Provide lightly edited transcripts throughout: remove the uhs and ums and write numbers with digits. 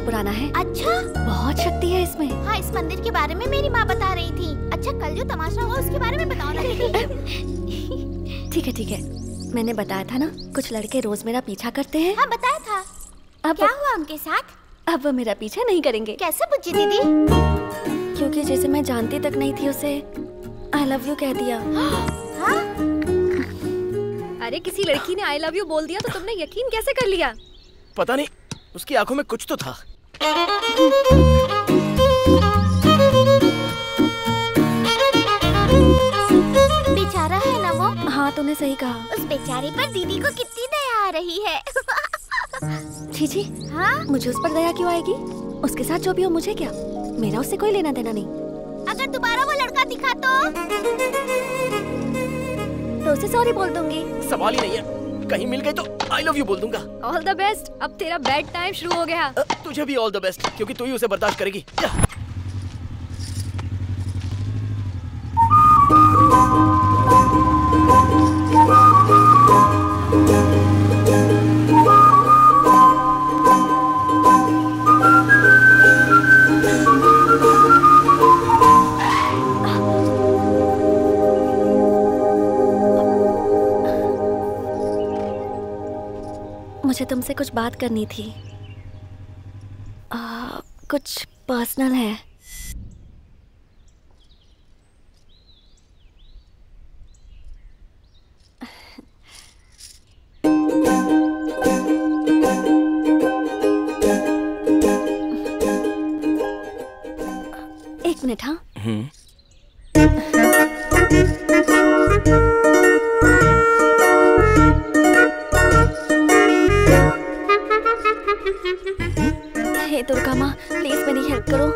पुराना है। अच्छा, बहुत शक्ति है इसमें। हाँ, इस मंदिर के बारे में मेरी माँ बता रही थी। अच्छा, कल जो तमाशा हुआ उसके बारे में बताओ ना दीदी। ठीक है ठीक है, मैंने बताया था ना, कुछ लड़के रोज मेरा पीछा करते हैं। हाँ, बताया था। अब क्या हुआ उनके साथ? अब वो मेरा पीछा नहीं करेंगे। कैसे बुच्ची दीदी? क्योंकि जैसे मैं जानती तक नहीं थी उसे आई लव यू कह दिया। हाँ? अरे किसी लड़की ने आई लव यू बोल दिया तो तुमने यकीन कैसे कर लिया? पता नहीं, उसकी आंखों में कुछ तो था। बेचारा है ना वो। हाँ, तूने सही कहा। उस बेचारे पर दीदी को कितनी दया आ रही है। छी, हाँ? मुझे उस पर दया क्यों आएगी? उसके साथ जो भी हो मुझे क्या, मेरा उससे कोई लेना देना नहीं। अगर दोबारा वो लड़का दिखा तो उसे सॉरी बोल दूंगी। सवाल ही नहीं है, कहीं मिल गई तो आई लव यू बोल दूंगा। All the best. अब तेरा बेड टाइम शुरू हो गया। तुझे भी ऑल द बेस्ट, क्योंकि तू ही उसे बर्दाश्त करेगी। मुझे तुमसे कुछ बात करनी थी। कुछ पर्सनल है। एक मिनट। हाँ, हे दुर्गा माँ, प्लीज मेरी हेल्प करो।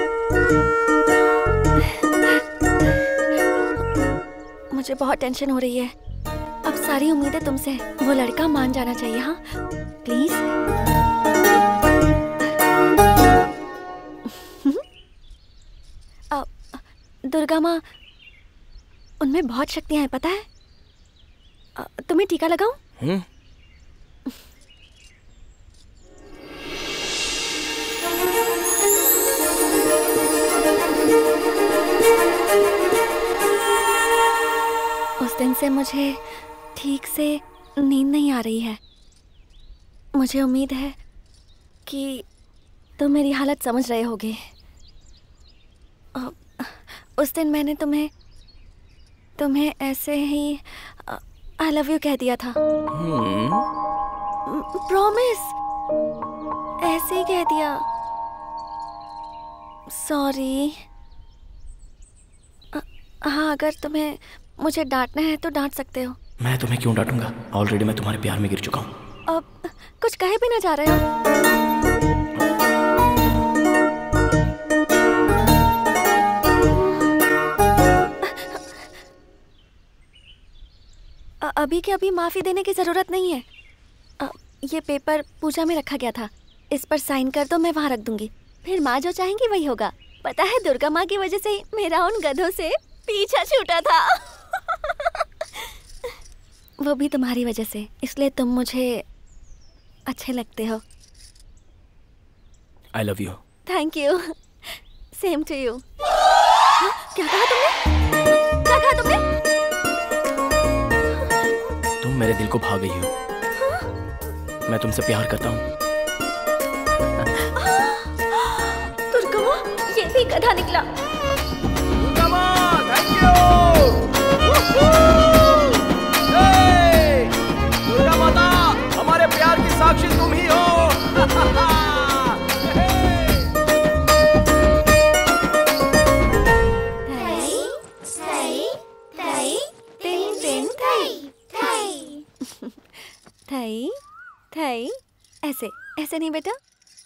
मुझे बहुत टेंशन हो रही है। अब सारी उम्मीदें तुमसे। वो लड़का मान जाना चाहिए। हाँ प्लीज। दुर्गा माँ, उनमें बहुत शक्तियां हैं, पता है? तुम्हें टीका लगाऊं? उस दिन से मुझे ठीक से नींद नहीं आ रही है। मुझे उम्मीद है कि तुम मेरी हालत समझ रहे होगे। उस दिन मैंने तुम्हें ऐसे ही आई लव यू कह दिया था। प्रॉमिस, ऐसे ही कह दिया। सॉरी। हाँ, अगर तुम्हें मुझे डांटना है तो डांट सकते हो। मैं तुम्हें क्यों डांटूंगा? ऑलरेडी मैं तुम्हारे प्यार में गिर चुका हूँ। अब कुछ कहे भी ना जा रहे हो। अभी के अभी माफी देने की जरूरत नहीं है। ये पेपर पूजा में रखा गया था, इस पर साइन कर दो, मैं वहां रख दूंगी। फिर माँ जो चाहेंगी वही होगा। पता है, दुर्गा माँ की वजह से ही मेरा उन गधों से पीछा छूटा था। वो भी तुम्हारी वजह से, इसलिए तुम मुझे अच्छे लगते हो। I love you. Thank you. Same to you. क्या कहा तुमने? क्या कहा तुमने? तुम मेरे दिल को भा गई हो। मैं तुमसे प्यार करता हूँ। दुर्गा माँ, ये भी गधा निकला। दुर्गा माँ, थैंक यू। दुर्गा माता, हमारे प्यार की साक्षी तुम ही हो। थई थई, ऐसे ऐसे नहीं बेटा।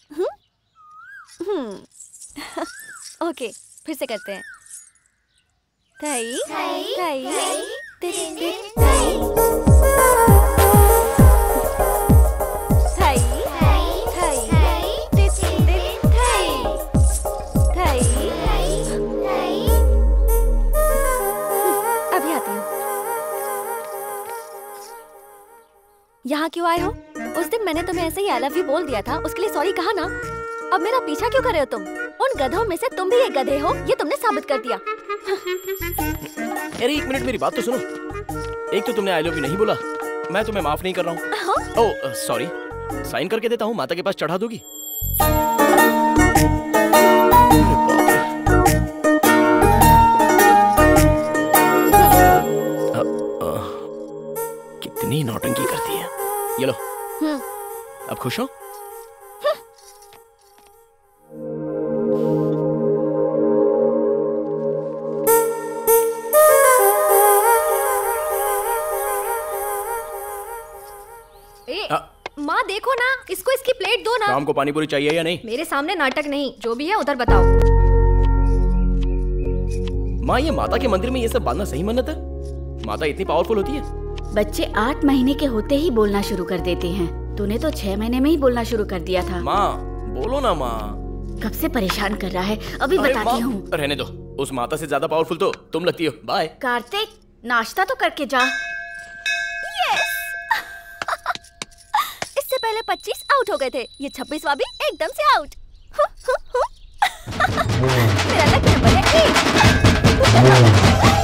ओके, फिर से करते हैं। थई थई थई थई अभी आती हूँ। यहाँ क्यों आए हो? उस दिन मैंने तुम्हें ऐसे ही आई लव यू बोल दिया था, उसके लिए सॉरी कहा ना? अब मेरा पीछा क्यों कर रहे हो तुम? उन गधों में से तुम भी एक गधे हो, ये तुमने साबित कर दिया। अरे 1 मिनट मेरी बात तो सुनो। एक तो तुमने आई लव यू नहीं बोला, मैं तुम्हें माफ नहीं कर रहा हूँ। ओह सॉरी, साइन करके देता हूँ, माता के पास चढ़ा दोगी? कितनी नौटंकी करती है। ये लो। अब खुश हो? माँ देखो ना, इसको इसकी प्लेट दो ना। शाम को पानी पूरी चाहिए या नहीं? मेरे सामने नाटक नहीं, जो भी है उधर बताओ। माँ ये माता के मंदिर में ये सब बांधना सही मन्नत है? माता इतनी पावरफुल होती है? बच्चे 8 महीने के होते ही बोलना शुरू कर देते हैं। तूने तो 6 महीने में ही बोलना शुरू कर दिया था। माँ बोलो ना माँ। कब से परेशान कर रहा है, अभी बताती हूँ। रहने दो, उस माता से ज्यादा पावरफुल तो तुम लगती हो। बाय। कार्तिक नाश्ता तो करके जा। इससे पहले 25 आउट हो गए थे, ये 26वां भी एकदम से आउट। मेरा लकी नंबर है 8।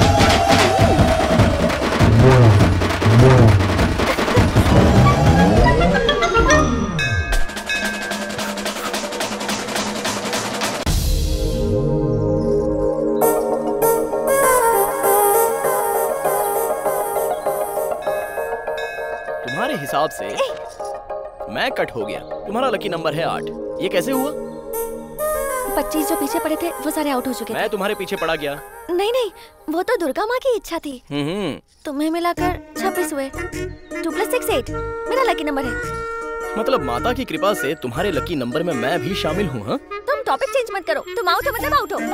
तुम्हारे हिसाब से मैं कट हो गया, तुम्हारा लकी नंबर है 8। ये कैसे हुआ? 25 जो पीछे पड़े थे वो सारे आउट हो चुके थे। मैं तुम्हारे पीछे पड़ा गया। नहीं, वो तो दुर्गा माँ की इच्छा थी। तुम्हें मिलाकर 26 हुए। 2 + 6 8 मेरा लकी नंबर है। मतलब माता की कृपा से तुम्हारे लकी नंबर में मैं भी शामिल हूँ। हाँ? तुम टॉपिक चेंज मत करो, तुम आउट हो मतलब आउट हो।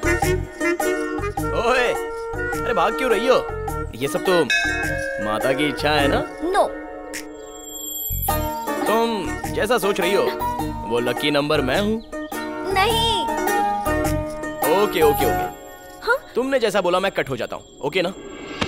ओए, अरे भाग क्यों रही हो? ये सब तो माता की इच्छा है ना? नो। तुम जैसा सोच रही हो वो लकी नंबर मैं हूँ। नहीं। ओके। हाँ? तुमने जैसा बोला मैं कट हो जाता हूँ, ओके ना?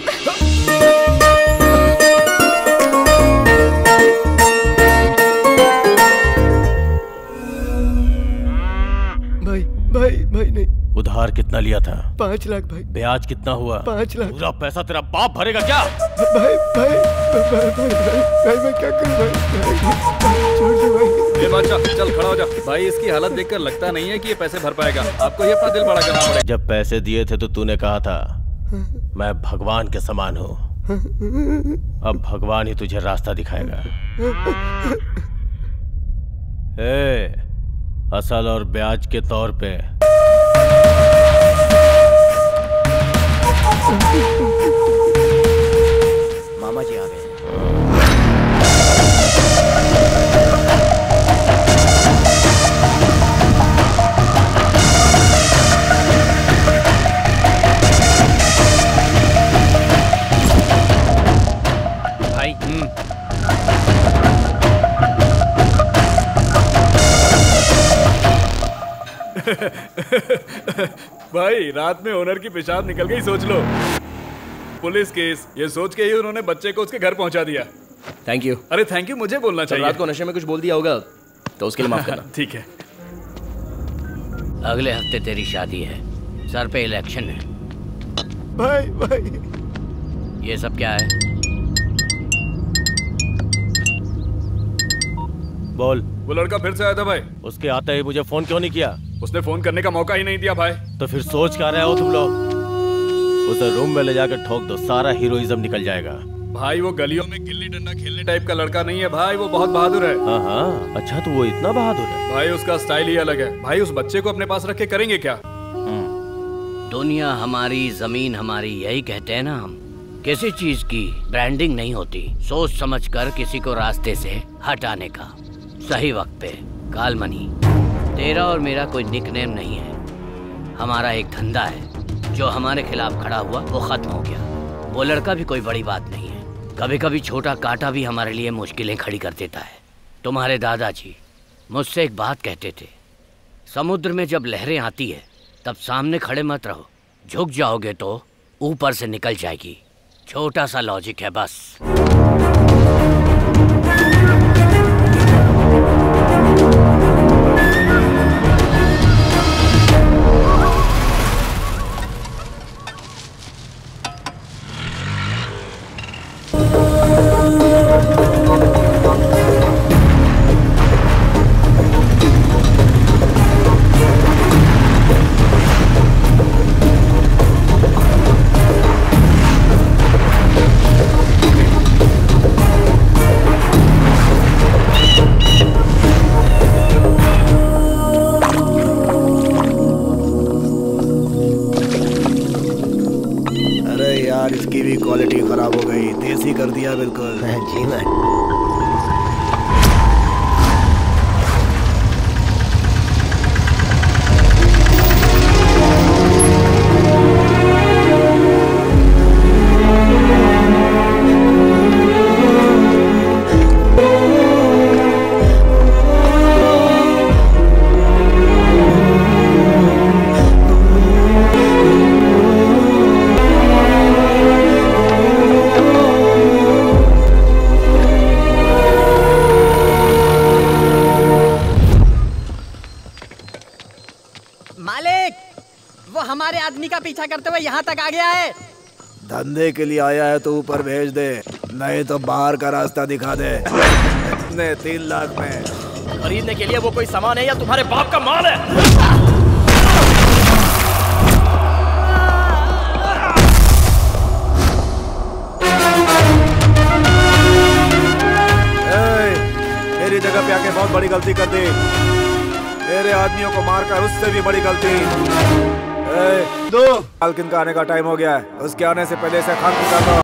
भाई नहीं। उधार कितना लिया था? 5 लाख भाई। ब्याज कितना हुआ? 5 लाख। पूरा पैसा तेरा बाप भरेगा क्या? भाई मैं क्या करूं भाई? छोड़ दो भाई। ये बादशाह चल खड़ा हो जा। भाई इसकी हालत देखकर लगता नहीं है कि ये पैसे भर पाएगा। आपको ये अपना दिल बड़ा करना पड़ेगा। जब पैसे दिए थे तो तूने कहा था मैं भगवान के समान हूँ। अब भगवान ही तुझे रास्ता दिखाएगा। असल और ब्याज के तौर पे मामा जी आ गए। भाई भाई रात में ओनर की पेशाब निकल गई, सोच लो। पुलिस केस, ये सोच के ही उन्होंने बच्चे को उसके घर पहुंचा दिया। Thank you. अरे थैंक यू मुझे बोलना चाहिए। रात को नशे में कुछ बोल दिया होगा तो उसके लिए माफ करना। ठीक है। अगले हफ्ते तेरी शादी है, सर पे इलेक्शन है। भाई ये सब क्या है? बोल। वो लड़का फिर से आया था भाई। उसके आते ही मुझे फोन क्यों नहीं किया? उसने फोन करने का मौका ही नहीं दिया भाई। तो फिर सोच क्या रहे हो तुम लोग? उसे रूम में ले जाकर ठोक दो, सारा हीरोइज्म निकल जाएगा। भाई वो गलियों में गिल्ली डंडा खेलने टाइप का लड़का नहीं है भाई, वो बहुत बहादुर है। हाँ, अच्छा तो वो इतना बहादुर है? भाई उसका स्टाइल ही अलग है। भाई उस बच्चे को अपने पास रख के करेंगे क्या? दुनिया हमारी, जमीन हमारी, यही कहते हैं ना हम। किसी चीज की ब्रांडिंग नहीं होती, सोच समझ कर किसी को रास्ते से हटाने का। सही वक्त पे कालमनी। तेरा और मेरा कोई निकनेम नहीं है, हमारा एक धंधा है। जो हमारे खिलाफ खड़ा हुआ वो खत्म हो गया। वो लड़का भी कोई बड़ी बात नहीं है। कभी कभी छोटा कांटा भी हमारे लिए मुश्किलें खड़ी कर देता है। तुम्हारे दादाजी मुझसे एक बात कहते थे, समुद्र में जब लहरें आती है तब सामने खड़े मत रहो, झुक जाओगे तो ऊपर से निकल जाएगी। छोटा सा लॉजिक है बस। टीवी क्वालिटी खराब हो गई, देसी कर दिया बिल्कुल। जी मैं आदमी का पीछा करते हुए यहाँ तक आ गया है। धंधे के लिए आया है तो ऊपर भेज दे, नहीं तो बाहर का रास्ता दिखा दे। इतने 3 लाख में खरीदने के लिए वो कोई सामान है या तुम्हारे बाप का माल है? मेरी जगह पे आके बहुत बड़ी गलती कर दी। मेरे आदमियों को मारकर उससे भी बड़ी गलती। दो मालकिन का आने का टाइम हो गया है, उसके आने से पहले से खान निकाल दो।